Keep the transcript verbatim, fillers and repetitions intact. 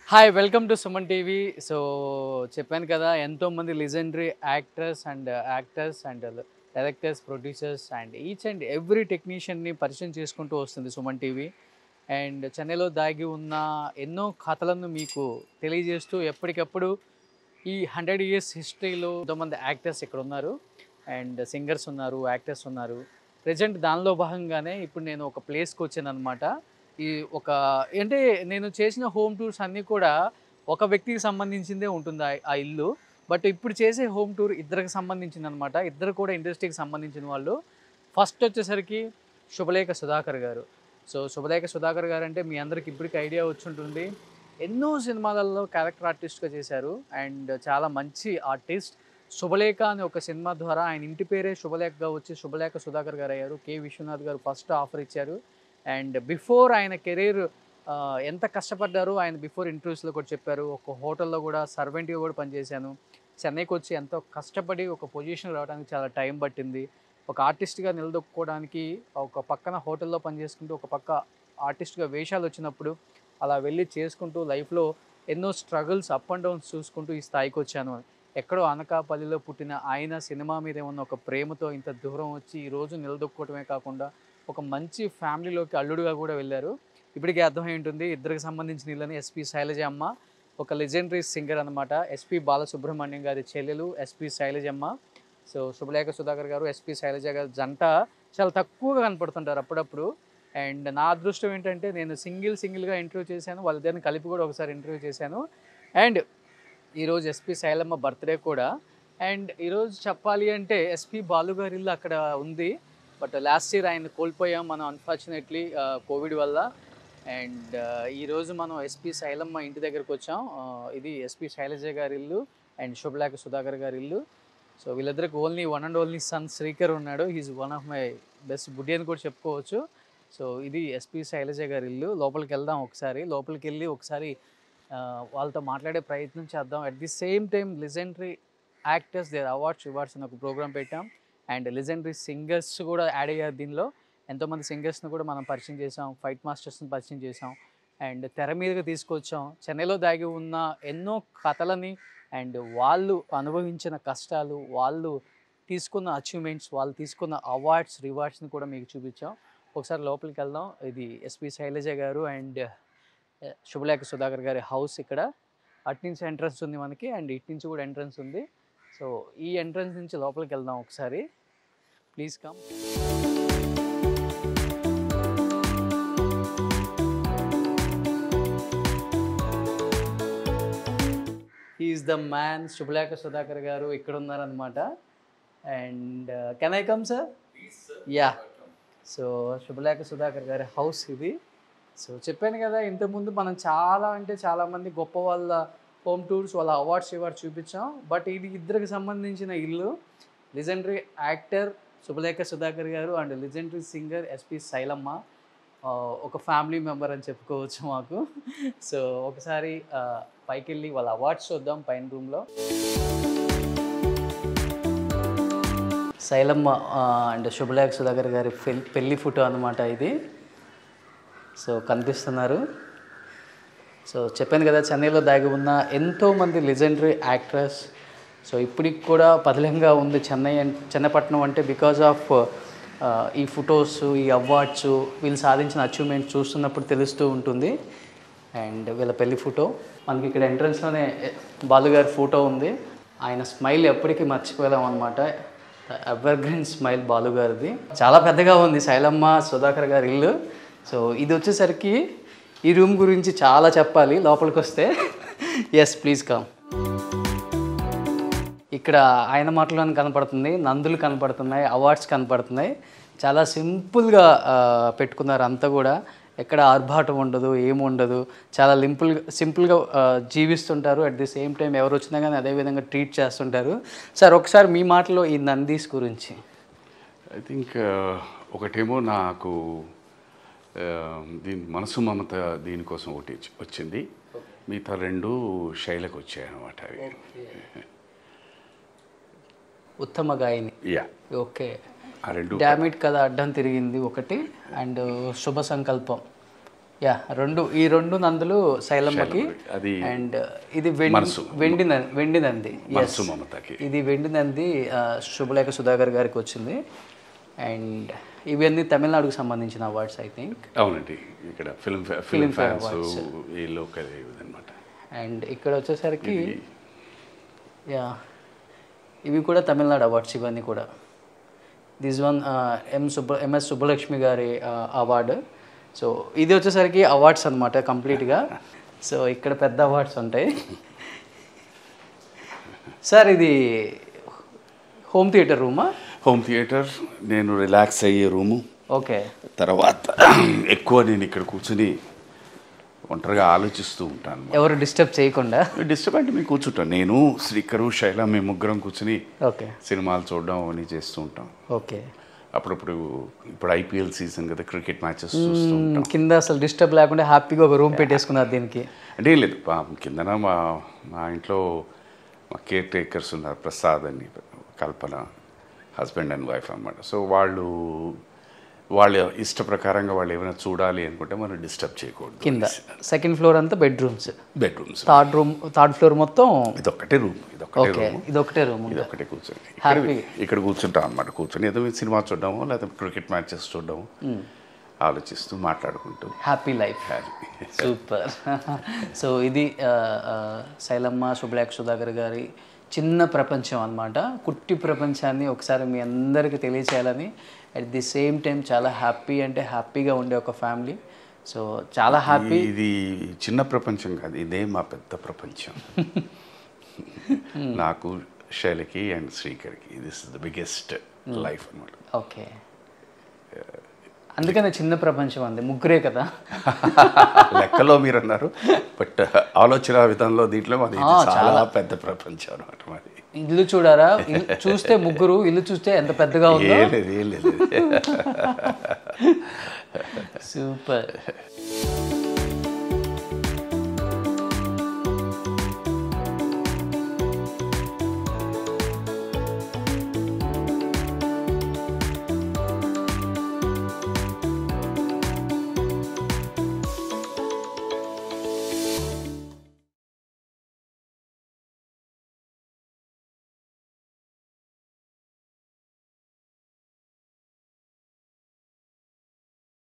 Hi welcome to Suman TV. So చెప్పాను కదా, ఎంతోమంది legendary actors and actors and directors, producers and each and every టెక్నీషియన్ని పరిచయం చేసుకుంటూ వస్తుంది సుమన్ టీవీ. అండ్ చెన్నైలో దాగి ఉన్న ఎన్నో కథలను మీకు తెలియజేస్తూ ఎప్పటికప్పుడు ఈ హండ్రెడ్ ఇయర్స్ హిస్టరీలో ఎంతోమంది యాక్టర్స్ ఇక్కడ ఉన్నారు అండ్ సింగర్స్ ఉన్నారు, యాక్టర్స్ ఉన్నారు. ప్రజెంట్ దానిలో భాగంగానే ఇప్పుడు నేను ఒక ప్లేస్కి వచ్చాను అనమాట. ఈ ఒక అంటే నేను చేసిన హోమ్ టూర్స్ అన్నీ కూడా ఒక వ్యక్తికి సంబంధించిందే ఉంటుంది ఆ ఆ ఇల్లు. బట్ ఇప్పుడు చేసే హోమ్ టూర్ ఇద్దరికి సంబంధించిందనమాట. ఇద్దరు కూడా ఇండస్ట్రీకి సంబంధించిన వాళ్ళు. ఫస్ట్ వచ్చేసరికి శుభలేఖ సుధాకర్ గారు. సో శుభలేఖ సుధాకర్ గారు అంటే మీ అందరికి ఇప్పటికి ఐడియా వచ్చుంటుంది. ఎన్నో సినిమాలలో క్యారెక్టర్ ఆర్టిస్ట్గా చేశారు అండ్ చాలా మంచి ఆర్టిస్ట్. శుభలేఖ అనే ఒక సినిమా ద్వారా ఆయన ఇంటి పేరే శుభలేఖగా వచ్చి శుభలేఖ సుధాకర్ గారు అయ్యారు. K Vishwanath garu first offer ఇచ్చారు. అండ్ బిఫోర్ ఆయన కెరీర్ ఎంత కష్టపడ్డారో ఆయన బిఫోర్ ఇంటర్వ్యూస్లో కూడా చెప్పారు. ఒక హోటల్లో కూడా సర్వెంట్గా కూడా పనిచేశాను. చెన్నైకి వచ్చి ఎంతో కష్టపడి ఒక పొజిషన్ రావడానికి చాలా టైం పట్టింది. ఒక ఆర్టిస్ట్గా నిలదొక్కుకోవడానికి ఒక పక్కన హోటల్లో పనిచేసుకుంటూ ఒక పక్క ఆర్టిస్ట్గా వేషాలు వచ్చినప్పుడు అలా వెళ్ళి చేసుకుంటూ లైఫ్లో ఎన్నో స్ట్రగుల్స్, అప్ అండ్ డౌన్స్ చూసుకుంటూ ఈ స్థాయికి వచ్చాను. ఎక్కడో అనకాపల్లిలో పుట్టిన ఆయన సినిమా మీద ఏమన్నా ఒక ప్రేమతో ఇంత దూరం వచ్చి ఈరోజు నిలదొక్కుకోవటమే కాకుండా ఒక మంచి ఫ్యామిలీలోకి అల్లుడుగా కూడా వెళ్ళారు. ఇప్పటికే అర్థమై ఉంటుంది ఇద్దరికి సంబంధించిన ఇళ్ళని. ఎస్పి శైలజమ్మ ఒక లెజెండరీ సింగర్ అనమాట. ఎస్పి బాలసుబ్రహ్మణ్యం గారి చెల్లెలు S P Sailajamma. So Subhalekha Sudhakar garu, S P Shailaja గారు జంట చాలా తక్కువగా కనపడుతుంటారు అప్పుడప్పుడు. అండ్ నా అదృష్టం ఏంటంటే నేను సింగిల్ సింగిల్గా ఇంటర్వ్యూ చేశాను, వాళ్ళిద్దరిని కలిపి కూడా ఒకసారి ఇంటర్వ్యూ చేశాను. అండ్ ఈరోజు ఎస్పి శైలమ్మ బర్త్డే కూడా. అండ్ ఈరోజు చెప్పాలి అంటే ఎస్పి బాలు గారి ఇల్లు అక్కడ ఉంది. బట్ లాస్ట్ ఇయర్ ఆయన కోల్పోయాం మనం అన్ఫార్చునేట్లీ కోవిడ్ వల్ల. అండ్ ఈరోజు మనం ఎస్పి శైలమ్మ ఇంటి దగ్గరకు వచ్చాం. ఇది ఎస్పి శైలజ గారి ఇల్లు అండ్ శుభలేఖ సుధాకర్ గారి ఇల్లు. సో వీళ్ళిద్దరికి only one and only son Srikar ఉన్నాడు. He's one of my best buddy అని కూడా చెప్పుకోవచ్చు. సో ఇది ఎస్పి శైలజ గారి ఇల్లు. లోపలికి వెళ్దాం ఒకసారి. లోపలికి వెళ్ళి ఒకసారి వాళ్ళతో మాట్లాడే ప్రయత్నం చేద్దాం. At the same time legendary actors their awards rewards అని ఒక ప్రోగ్రామ్ పెట్టాం. అండ్ లెజెండరీ సింగర్స్ కూడా యాడ్ అయ్యారు దీనిలో. ఎంతోమంది సింగర్స్ని కూడా మనం పరిచయం చేసాం, ఫైట్ మాస్టర్స్ని పరిచయం చేసాం అండ్ తెర మీదగా తీసుకొచ్చాం. చెన్నైలో దాగి ఉన్న ఎన్నో కథలని అండ్ వాళ్ళు అనుభవించిన కష్టాలు, వాళ్ళు తీసుకున్న అచీవ్మెంట్స్, వాళ్ళు తీసుకున్న అవార్డ్స్ రివార్డ్స్ని కూడా మీకు చూపించాం. ఒకసారి లోపలికి వెళ్దాం. ఇది ఎస్పి శైలజ గారు అండ్ శుభలేఖ సుధాకర్ గారి హౌస్ ఇక్కడ. అటు నుంచి ఎంట్రన్స్ ఉంది మనకి అండ్ ఇటు నుంచి కూడా ఎంట్రన్స్ ఉంది. సో ఈ ఎంట్రన్స్ నుంచి లోపలికి వెళ్దాం ఒకసారి. Please come. He is the man. Subhalekha Sudhakar garu ఇక్కడ ఉన్నారనమాట. And can I come sir? Ya. So Subhalekha Sudhakar గారి హౌస్ ఇది. సో చెప్పాను కదా ఇంతకుముందు మనం చాలా అంటే చాలామంది గొప్ప వాళ్ళ హోమ్ టూర్స్, వాళ్ళ అవార్డ్స్ రివార్డ్స్ చూపించాం. బట్ ఇది ఇద్దరికి సంబంధించిన ఇల్లు. Legendary actor Subhalekha Sudhakar garu and legendary singer S P Sailamma ఒక ఫ్యామిలీ మెంబర్ అని చెప్పుకోవచ్చు మాకు. సో ఒకసారి పైకి వెళ్ళి వాళ్ళ అవార్డ్స్ చూద్దాం పైన రూమ్లో. శైలమ్మ అండ్ శుభలేఖ సుధాకర్ గారి పెళ్ళి ఫోటో అనమాట ఇది. సో కనిపిస్తున్నారు. సో చెప్పాను కదా చెన్నైలో దాగి ఉన్న ఎంతోమంది లెజెండరీ యాక్టర్స్. సో ఇప్పటికి కూడా పదిలంగా ఉంది చెన్నై చెన్నపట్నం అంటే బికాజ్ ఆఫ్ ఈ ఫొటోస్, ఈ అవార్డ్స్, వీళ్ళు సాధించిన అచీవ్మెంట్స్ చూస్తున్నప్పుడు తెలుస్తూ ఉంటుంది. అండ్ వీళ్ళ పెళ్లి ఫోటో మనకి ఇక్కడ ఎంట్రన్స్లోనే బాలుగారి ఫోటో ఉంది. ఆయన స్మైల్ ఎప్పటికీ మర్చిపోలేం అనమాట. ఎవర్ గ్రీన్ స్మైల్ బాలుగారిది. చాలా పెద్దగా ఉంది శైలమ్మ సుధాకర్ గారి ఇల్లు. సో ఇది వచ్చేసరికి ఈ రూమ్ గురించి చాలా చెప్పాలి లోపలికి వస్తే. Yes please come. ఇక్కడ ఆయన మాటలోనే కనపడుతుంది, నందులు కనపడుతున్నాయి, అవార్డ్స్ కనపడుతున్నాయి. చాలా సింపుల్గా పెట్టుకున్నారు అంతా కూడా. ఎక్కడ ఆర్భాటం ఉండదు, ఏముండదు. చాలా లింపుల్గా సింపుల్గా జీవిస్తుంటారు. అట్ ది సేమ్ టైం ఎవరు వచ్చినా కానీ అదేవిధంగా ట్రీట్ చేస్తుంటారు. సార్ ఒకసారి మీ మాటలో ఈ నందీస్ గురించి. ఐ థింక్ ఒకటేమో నాకు దీని మనసు మమత దీనికోసం ఒకటి వచ్చింది, మిగతా రెండు శైలకు వచ్చాయి అన్నమాట. అవి ఉత్తమ గాయని. Ya okay. ఆ రెండు డామిట్ కథ అడ్డం తిరిగింది ఒకటి అండ్ శుభ సంకల్పం యా రెండు ఈ రెండు నందులు శైలమ్మకి అది అండ్ ఇది వెండి మనసు. వెండి నం- వెండి నంది మనసు మమతకి. ఇది వెండి నంది ఆ, శుభలేఖ సుధాకర్ గారికి వచ్చింది. అండ్ ఇవన్నీ తమిళనాడుకు సంబంధించిన అవార్డ్స్ ఐ థింక్. అవునండి, ఇక్కడ ఫిల్మ్ ఫిల్మ్ ఫ్యాన్స్ ఈ లోకల్ అనమాట. అండ్ ఇక్కడ వచ్చేసరికి యా ఇవి కూడా తమిళనాడు అవార్డ్స్ ఇవన్నీ కూడా. This one M Subba M S Subbalakshmi గారి అవార్డు. సో ఇది వచ్చేసరికి అవార్డ్స్ అనమాట కంప్లీట్గా. సో ఇక్కడ పెద్ద అవార్డ్స్ ఉంటాయి. సార్ ఇది హోమ్ థియేటర్ రూమా? హోమ్ థియేటర్, నేను రిలాక్స్ అయ్యే రూము. ఓకే. తర్వాత ఎక్కువ నేను ఇక్కడ కూర్చుని ఒంటరిగా ఆలోచిస్తూ ఉంటాను. ఎవరు డిస్టర్బ్ చేయకుండా. డిస్టర్బ్ అంటే మేము కూర్చుంటాం, నేను శ్రీకరు శైల మేము ముగ్గురం కూర్చుని ఓకే సినిమాలు చూడడం అవన్నీ చేస్తూ ఉంటాం. ఓకే. అప్పుడప్పుడు ఇప్పుడు ఐపీఎల్ సీజన్ కదా, క్రికెట్ మ్యాచెస్ చూస్తూ ఉంటాం. కింద అసలు డిస్టర్బ్ లేకుండా హ్యాపీగా ఒక రూమ్ పెట్టేసుకున్నారు దీనికి. అంటే ఏం లేదు, పా- కిందన మా మా ఇంట్లో మా కేర్ టేకర్స్ ఉన్నారు, ప్రసాద్ అని కల్పన, హస్బెండ్ అండ్ వైఫ్ అన్నమాట. సో వాళ్ళు వాళ్ళ ఇష్ట ప్రకారంగా వాళ్ళు ఏమైనా చూడాలి అనుకుంటే మనం డిస్టర్బ్ చేయకూడదు. కింద సెకండ్ ఫ్లోర్ అంతా bedrooms, bedrooms, third room third floor మొత్తం ఇదొక్కటే రూమ్, ఇదొక్కటే ఓకే. రూమ్, ఇది ఒకటే రూమ్. ఇదొక్కటే కూర్చొని ఇక్కడ హ్యాపీ. ఇక్కడ కూర్చుంటాం అన్నమాట. కూర్చొని ఏదో సినిమా చూడడము లేదా క్రికెట్ మ్యాచెస్ చూడడము, ఆలోచిస్తూ మాట్లాడుకుంటూ హ్యాపీ లైఫ్. సూపర్. సో ఇది ఆ, ఆ, శైలమ్మ శుభలేఖ సుధాకర్ గారి చిన్న ప్రపంచం అన్నమాట. కుట్టి ప్రపంచాన్ని ఒకసారి మీ అందరికీ తెలియచేయాలని, అట్ ది సేమ్ టైం చాలా హ్యాపీ అంటే హ్యాపీగా ఉండే ఒక ఫ్యామిలీ. సో చాలా హ్యాపీ. ఇది చిన్న ప్రపంచం కాదు, ఇదే మా పెద్ద ప్రపంచం. నాకు, శైలకి అండ్ శ్రీకర్కి this is the biggest life అన్నమాట. ఓకే. అందుకనే చిన్న ప్రపంచం అంది, ముగ్గురే కదా. లెక్కలో మీరు అన్నారు, బట్ ఆలోచన విధానంలో దీంట్లో మాది ఇది చాలా పెద్ద ప్రపంచం అనమాట. మాది ఇల్లు చూడారా, ఇల్లు చూస్తే ముగ్గురు, ఇల్లు చూస్తే ఎంత పెద్దగా ఉందో. ఏ లేదు, ఏ లేదు. సూపర్.